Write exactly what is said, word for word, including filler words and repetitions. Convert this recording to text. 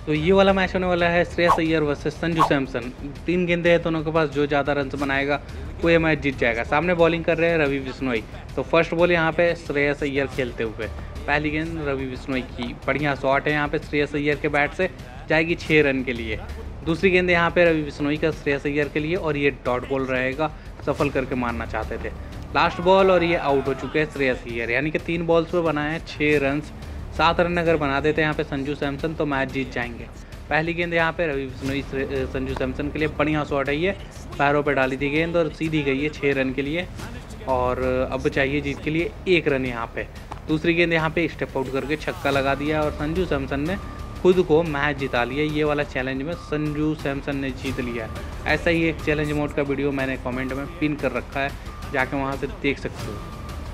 तो ये वाला मैच होने वाला है श्रेयस अय्यर वर्सेस संजू सैमसन। तीन गेंदे हैं दोनों के पास, जो ज़्यादा रन बनाएगा वो ये मैच जीत जाएगा। सामने बॉलिंग कर रहे हैं रवि बिश्नोई। तो फर्स्ट बॉल यहाँ पे श्रेयस अय्यर खेलते हुए, पहली गेंद रवि बिश्नोई की, बढ़िया शॉट है यहाँ पे श्रेयस अय्यर के बैट से, जाएगी छः रन के लिए। दूसरी गेंद यहाँ पे रवि बिश्नोई का श्रेयस अय्यर के लिए, और ये डॉट बॉल रहेगा, सफल करके मारना चाहते थे। लास्ट बॉल और ये आउट हो चुके हैं श्रेयस अय्यर, यानी कि तीन बॉल्स पे बनाए हैं छः रन। सात रन अगर बना देते हैं यहाँ पे संजू सैमसन तो मैच जीत जाएंगे। पहली गेंद यहाँ पे रवि बिश्नोई संजू सैमसन के लिए, बढ़िया शॉट है ये, पैरों पे डाली थी गेंद और सीधी गई है छः रन के लिए, और अब चाहिए जीत के लिए एक रन यहाँ पे। दूसरी गेंद यहाँ पे स्टेप आउट करके छक्का लगा दिया और संजू सैमसन ने खुद को मैच जिता लिया। ये वाला चैलेंज में संजू सैमसन ने जीत लिया। ऐसा ही एक चैलेंज मोड का वीडियो मैंने कमेंट में पिन कर रखा है, जाके वहाँ से देख सकते हो।